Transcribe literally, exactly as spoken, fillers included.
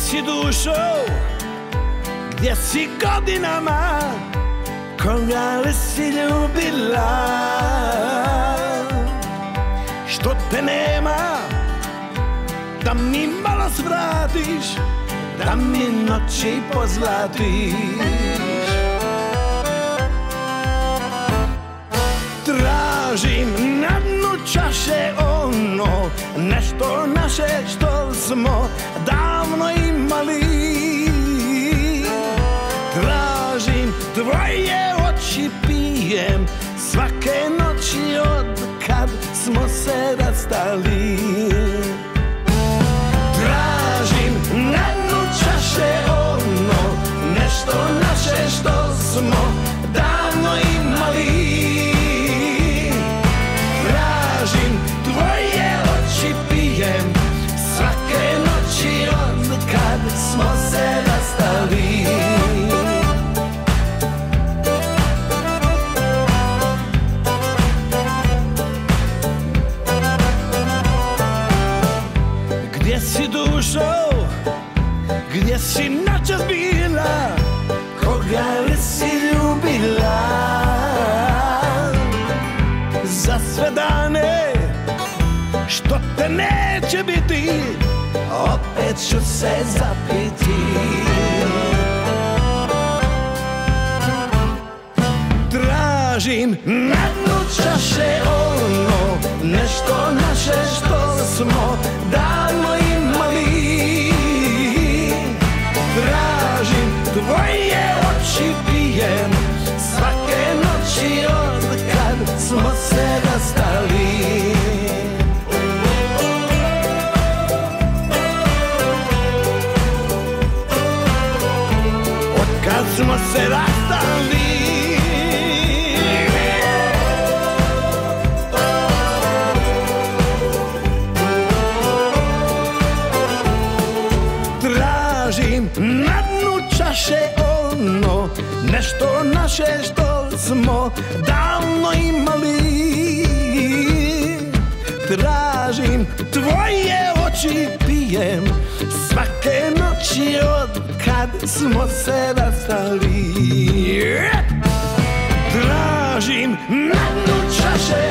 si dušo, gdje si godinama, koga li si ljubila? Što te nema, da mi malo svratiš, da mi noći pozlatiš. Tražim na dnu čaše ono, nešto naše što smo davno imali. Tražim tvoje oči, pijem svake noći od kad smo se rastali. Tražim na dnu čaše ono, nešto naše što smo davno imali. Tražim tvoje oči, pijem svake noći od kad smo se rastali. Gdje si dušo, gdje si noćas bila, koga li si ljubila? Za sve dane što te neće biti, opet ću se zapiti. Tražim na dnu čaše ono, nešto naše što smo davno imali. Tražim tvoje oči, pijem svake noći od kad smo se rastali. Od kad smo se rastali. Tražim na dnu čaše ono, nešto naše što smo davno imali. Tražim tvoje oči, pijem svake noći od kad smo se rastali. Tražim na dnu čaše